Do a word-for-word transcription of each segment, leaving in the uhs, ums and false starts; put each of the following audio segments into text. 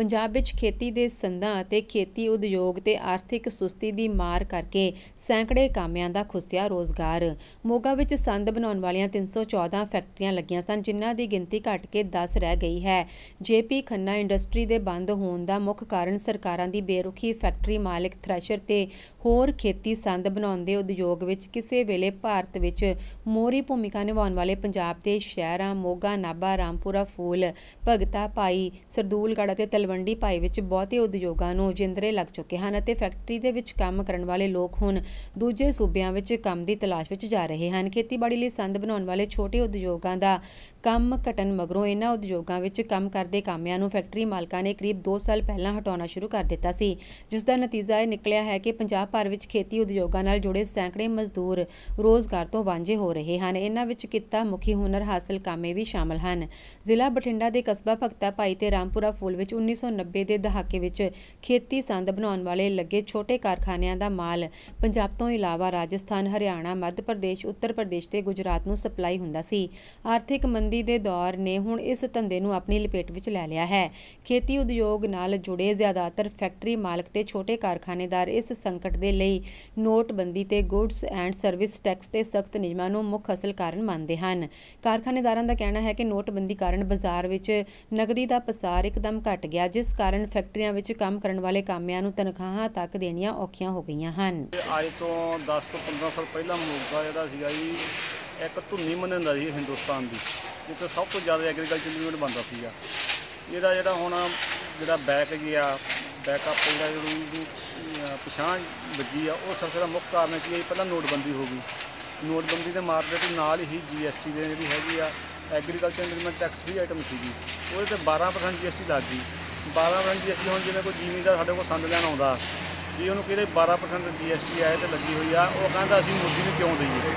पंजाब विच खेती दे संदां अते खेती उद्योग ते आर्थिक सुस्ती दी मार करके सैकड़े कामिਆਂ ਦਾ खुसिया रोज़गार। मोगा विच संद बनाउण वालियां तीन सौ चौदह फैक्ट्रियां लगियां सन, जिन्हां दी गिनती घट के दस रह गई है। जे पी खन्ना इंडस्ट्री दे बंद होण दा मुख कारण सरकारां दी बेरुखी, फैक्ट्री मालिक थ्रैशर ते होर खेती संद बनाउण दे उद्योग विच किसे वेले भारत विच मोहरी भूमिका निभाउण वाले पंजाब दे शहरां मोगा, नाभा, रामपुरा, फूल, भगता, भाई, सरदूलगढ़ ਅਤੇ ਤਲਵੰਡੀ ਭਾਈ ਵਿੱਚ ਬਹੁਤੇ ਉਦਯੋਗਾਂ ਨੂੰ ਜਿੰਦਰੇ ਲੱਗ ਚੁੱਕੇ ਹਨ ਅਤੇ ਫੈਕਟਰੀ ਦੇ ਵਿੱਚ ਕੰਮ ਕਰਨ ਵਾਲੇ ਲੋਕ ਹੁਣ ਦੂਜੇ ਸੂਬਿਆਂ ਵਿੱਚ ਕੰਮ ਦੀ ਤਲਾਸ਼ ਵਿੱਚ ਜਾ ਰਹੇ ਹਨ। ਖੇਤੀਬਾੜੀ ਲਈ ਸੰਦ ਬਣਾਉਣ ਵਾਲੇ ਛੋਟੇ ਉਦਯੋਗਾਂ ਦਾ ਕੰਮ ਘਟਣ ਮਗਰੋਂ ਇਹਨਾਂ ਉਦਯੋਗਾਂ ਵਿੱਚ ਕੰਮ ਕਰਦੇ ਕਾਮਿਆਂ ਨੂੰ ਫੈਕਟਰੀ ਮਾਲਕਾਂ ਨੇ ਕਰੀਬ ਦੋ ਸਾਲ ਪਹਿਲਾਂ ਹਟਾਉਣਾ ਸ਼ੁਰੂ ਕਰ ਦਿੱਤਾ ਸੀ, ਜਿਸ ਦਾ ਨਤੀਜਾ ਇਹ ਨਿਕਲਿਆ ਹੈ ਕਿ ਪੰਜਾਬ ਭਰ ਵਿੱਚ ਖੇਤੀ ਉਦਯੋਗਾਂ ਨਾਲ ਜੁੜੇ ਸੈਂਕੜੇ ਮਜ਼ਦੂਰ ਰੋਜ਼ਗਾਰ ਤੋਂ ਵਾਂਝੇ ਹੋ ਰਹੇ ਹਨ। ਇਹਨਾਂ ਵਿੱਚ ਕਿੱਤਾ ਮੁਖੀ ਹੁਨਰ ਹਾਸਲ ਕਾਮੇ ਵੀ ਸ਼ਾਮਲ ਹਨ। ਜ਼ਿਲ੍ਹਾ ਬਠਿੰਡਾ ਦੇ ਕਸਬਾ ਭਗਤਾ ਭਾਈ ਤੇ ਰਾਮਪੁਰਾ ਫੂਲ ਵਿੱਚ ਉੱਨੀ ਸੌ ਨੱਬੇ ਦੇ ਦਹਾਕੇ ਵਿੱਚ ਖੇਤੀ ਸੰਦ ਬਣਾਉਣ ਵਾਲੇ ਲੱਗੇ ਛੋਟੇ ਕਾਰਖਾਨਿਆਂ ਦਾ ਮਾਲ ਪੰਜਾਬ ਤੋਂ ਇਲਾਵਾ ਰਾਜਸਥਾਨ, ਹਰਿਆਣਾ, ਮੱਧ ਪ੍ਰਦੇਸ਼, ਉੱਤਰ ਪ੍ਰਦੇਸ਼ ਤੇ ਗੁਜਰਾਤ ਨੂੰ ਸਪਲਾਈ ਹੁੰਦਾ ਸੀ। ਆਰਥਿਕ ਮੰਦੀ ਦੇ ਦੌਰ ਨੇ ਹੁਣ ਇਸ ਧੰਦੇ ਨੂੰ ਆਪਣੀ ਲਪੇਟ ਵਿੱਚ ਲੈ ਲਿਆ ਹੈ। ਖੇਤੀ ਉਦਯੋਗ ਨਾਲ ਜੁੜੇ ਜ਼ਿਆਦਾਤਰ ਫੈਕਟਰੀ ਮਾਲਕ ਤੇ ਛੋਟੇ ਕਾਰਖਾਨੇਦਾਰ ਇਸ ਸੰਕਟ ਦੇ ਲਈ ਨੋਟਬੰਦੀ ਤੇ ਗੁੱਡਸ ਐਂਡ ਸਰਵਿਸ ਟੈਕਸ ਤੇ ਸਖਤ ਨਿਯਮਾਂ ਨੂੰ ਮੁੱਖ ਅਸਲ ਕਾਰਨ ਮੰਨਦੇ ਹਨ। ਕਾਰਖਾਨੇਦਾਰਾਂ ਦਾ ਕਹਿਣਾ ਹੈ ਕਿ ਨੋਟਬੰਦੀ ਕਾਰਨ ਬਾਜ਼ਾਰ ਵਿੱਚ ਨਕਦੀ ਦਾ ਪਸਾਰ ਇੱਕਦਮ ਘਟ ਗਿਆ, ਜਿਸ ਕਾਰਨ ਫੈਕਟਰੀਆਂ ਵਿੱਚ ਕੰਮ ਕਰਨ ਵਾਲੇ ਕਾਮਿਆਂ ਨੂੰ ਤਨਖਾਹਾਂ ਤੱਕ ਦੇਣੀਆਂ ਔਖੀਆਂ ਹੋ ਗਈਆਂ ਹਨ। ਅੱਜ ਤੋਂ ਦਸ ਤੋਂ ਪੰਦਰਾਂ ਸਾਲ ਪਹਿਲਾਂ ਮੋਗਾ ਜਿਹੜਾ ਸੀਗਾ ਜੀ ਇੱਕ ਧੁੰਨੀ ਮੰਨਿਆ ਜਾਂਦਾ ਸੀ ਹਿੰਦੁਸਤਾਨ ਦੀ, ਜਿੱਥੇ ਸਭ ਤੋਂ ਜ਼ਿਆਦਾ ਐਗਰੀਕਲਚਰ ਯੂਨਿਟ ਬਣਦਾ ਸੀਗਾ। ਇਹਦਾ ਜਿਹੜਾ ਹੁਣ ਜਿਹੜਾ ਬੈਕ ਗਿਆ ਬੈਕਅਪ ਜਿਹੜਾ ਜਿਹੜੀ ਪਛਾਣ ਵੱਜੀ ਆ, ਉਹ ਸਭ ਦਾ ਮੁੱਖ ਕਾਰਨ ਕੀ ਹੈ? ਪਹਿਲਾਂ ਨੋਟਬੰਦੀ ਹੋ ਗਈ। ਨੋਟਬੰਦੀ ਦੇ ਮਾਰਦੇ ਤੇ ਨਾਲ ਹੀ ਜੀ ਐਸ ਟੀ ਦੇ ਜਿਹੜੀ ਹੈਗੀ ਆ agriculture implement tax free item ਸੀਗੀ, ਉਹਦੇ 'ਤੇ ਬਾਰਾਂ ਪਰਸੈਂਟ ਜੀ ਐਸ ਟੀ ਲੱਗ ਗਈ। ਬਾਰਾਂ ਪਰਸੈਂਟ ਜੀ ਐਸ ਟੀ ਹੁਣ ਜਿਵੇਂ ਕੋਈ ਜ਼ਿਮੀਂਦਾਰ ਸਾਡੇ ਕੋਲ ਸੰਦ ਲੈਣ ਆਉਂਦਾ, ਜੀ ਉਹਨੂੰ ਕਿਹੜੇ ਬਾਰਾਂ ਪਰਸੈਂਟ ਜੀ ਐਸ ਟੀ ਆਏ ਤੇ ਲੱਗੀ ਹੋਈ ਆ, ਉਹ ਕਹਿੰਦਾ ਅਸੀਂ ਮੋਦੀ ਨੂੰ ਕਿਉਂ ਦਈਏ?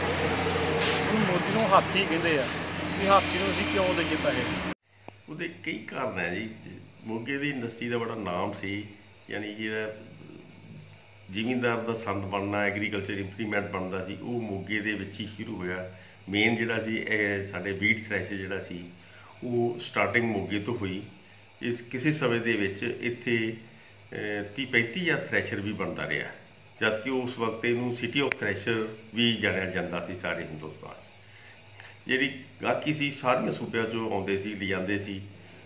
ਉਹਨੂੰ ਮੋਦੀ ਨੂੰ ਹਾਥੀ ਕਹਿੰਦੇ ਆ ਕਿ ਹਾਥੀ ਨੂੰ ਅਸੀਂ ਕਿਉਂ ਦਈਏ ਪੈਸੇ? ਉਹਦੇ ਕਈ ਕਾਰਨ ਹੈ ਜੀ। ਮੋਗੇ ਦੀ ਇੰਡਸਟਰੀ ਦਾ ਬੜਾ ਨਾਮ ਸੀ, ਯਾਨੀ ਕਿ ਜ਼ਿਮੀਂਦਾਰ ਦਾ ਸੰਦ ਬਣਨਾ, ਐਗਰੀਕਲਚਰ ਇੰਪਲੀਮੈਂਟ ਬਣਦਾ ਸੀ, ਉਹ ਮੋਗੇ ਦੇ ਵਿੱਚ ਹੀ ਸ਼ੁਰੂ ਹੋਇਆ। ਮੇਨ ਜਿਹੜਾ ਸੀ ਇਹ ਸਾਡੇ ਵੀਟ ਥ੍ਰੈਸ਼ਰ ਜਿਹੜਾ ਸੀ ਉਹ ਸਟਾਰਟਿੰਗ ਮੋਗੇ ਤੋਂ ਹੋਈ। ਇਸ ਕਿਸੇ ਸਮੇਂ ਦੇ ਵਿੱਚ ਇੱਥੇ ਤੀਹ ਪੈਂਤੀ ਹਜ਼ਾਰ ਥ੍ਰੈਸ਼ਰ ਵੀ ਬਣਦਾ ਰਿਹਾ, ਜਦ ਕਿ ਉਸ ਵਕਤ ਇਹਨੂੰ ਸਿਟੀ ਆਫ ਥ੍ਰੈਸ਼ਰ ਵੀ ਜਾਣਿਆ ਜਾਂਦਾ ਸੀ ਸਾਰੇ ਹਿੰਦੁਸਤਾਨ 'ਚ। ਜਿਹੜੀ ਗਾਹਕੀ ਸੀ ਸਾਰੀਆਂ ਸੂਬਿਆਂ 'ਚੋਂ ਆਉਂਦੇ ਸੀ, ਲਿਜਾਂਦੇ ਸੀ।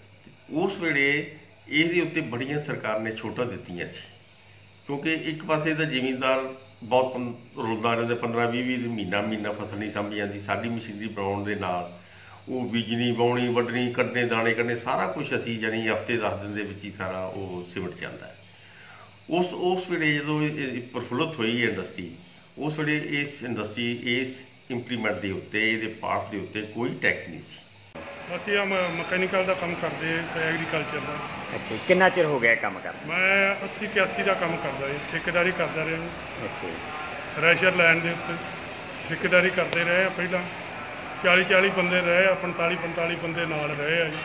ਉਸ ਵੇਲੇ ਇਹਦੇ ਉੱਤੇ ਬੜੀਆਂ ਸਰਕਾਰ ਨੇ ਛੋਟਾਂ ਦਿੱਤੀਆਂ ਸੀ, ਕਿਉਂਕਿ ਇੱਕ ਪਾਸੇ ਤਾਂ ਜ਼ਿਮੀਂਦਾਰ ਬਹੁਤ ਰੁਲਦਾ ਰਹਿੰਦਾ, ਪੰਦਰਾਂ ਵੀਹ ਵੀਹ ਮਹੀਨਾ ਮਹੀਨਾ ਫਸਲ ਨਹੀਂ ਸਾਂਭੀ ਜਾਂਦੀ। ਸਾਡੀ ਮਸ਼ੀਨਰੀ ਬਣਾਉਣ ਦੇ ਨਾਲ ਉਹ ਬੀਜਣੀ, ਵਾਹੁਣੀ, ਵੱਢਣੀ, ਕੱਢਣੇ, ਦਾਣੇ ਕੱਢਣੇ, ਸਾਰਾ ਕੁਛ ਅਸੀਂ ਜਾਣੀ ਹਫ਼ਤੇ ਦਸ ਦਿਨ ਦੇ ਵਿੱਚ ਹੀ ਸਾਰਾ ਉਹ ਸਿਮਟ ਜਾਂਦਾ ਹੈ। ਉਸ ਉਸ ਵੇਲੇ ਜਦੋਂ ਇਹ ਪ੍ਰਫੁੱਲਤ ਹੋਈ ਇੰਡਸਟਰੀ, ਉਸ ਵੇਲੇ ਇਸ ਇੰਡਸਟਰੀ ਇਸ ਇੰਪਲੀਮੈਂਟ ਦੇ ਉੱਤੇ, ਇਹਦੇ ਪਾਰਟ ਦੇ ਉੱਤੇ ਕੋਈ ਟੈਕਸ ਨਹੀਂ ਸੀ। ਅਸੀਂ ਆ ਮਕੈਨੀਕਲ ਦਾ ਕੰਮ ਕਰਦੇ ਤੇ ਐਗਰੀਕਲਚਰ ਦਾ। ਅੱਛਾ, ਕਿੰਨਾ ਚਿਰ ਹੋ ਗਿਆ ਕੰਮ ਕਰਦਾ? ਮੈਂ ਅੱਸੀ ਇਕਿਆਸੀ ਦਾ ਕੰਮ ਕਰਦਾ ਜੀ, ਠੇਕੇਦਾਰੀ ਕਰਦਾ ਰਿਹਾ। ਅੱਛਾ, ਥ੍ਰੈਸ਼ਰ ਲੈਣ ਦੇ ਉੱਤੇ ਠੇਕੇਦਾਰੀ ਕਰਦੇ ਰਹੇ ਆ। ਪਹਿਲਾਂ ਚਾਲੀ ਚਾਲੀ ਬੰਦੇ ਰਹੇ ਆ, ਪੰਤਾਲੀ ਪੰਤਾਲੀ ਬੰਦੇ ਨਾਲ ਰਹੇ ਆ ਜੀ।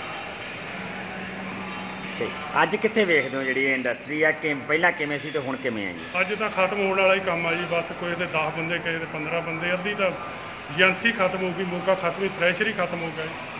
ਅੱਜ ਕਿੱਥੇ ਵੇਖਦੇ ਹੋ ਜਿਹੜੀ ਇੰਡਸਟਰੀ ਆ, ਕਿ ਪਹਿਲਾਂ ਕਿਵੇਂ ਸੀ ਤੇ ਹੁਣ ਕਿਵੇਂ ਆ ਜੀ? ਅੱਜ ਤਾਂ ਖਤਮ ਹੋਣ ਵਾਲਾ ਹੀ ਕੰਮ ਆ ਜੀ। ਬਸ ਕੋਈ ਤੇ ਦਸ ਬੰਦੇ, ਕਿਸੇ ਦੇ ਪੰਦਰਾਂ ਬੰਦੇ, ਅੱਧੀ ਤਾਂ ਏਜੰਸੀ ਖਤਮ ਹੋ ਗਈ, ਮੋਗਾ ਖਤਮ ਹੀ, ਥ੍ਰੈਸ਼ਰ ਹੀ ਖਤਮ ਹੋ ਗਿਆ ਜੀ।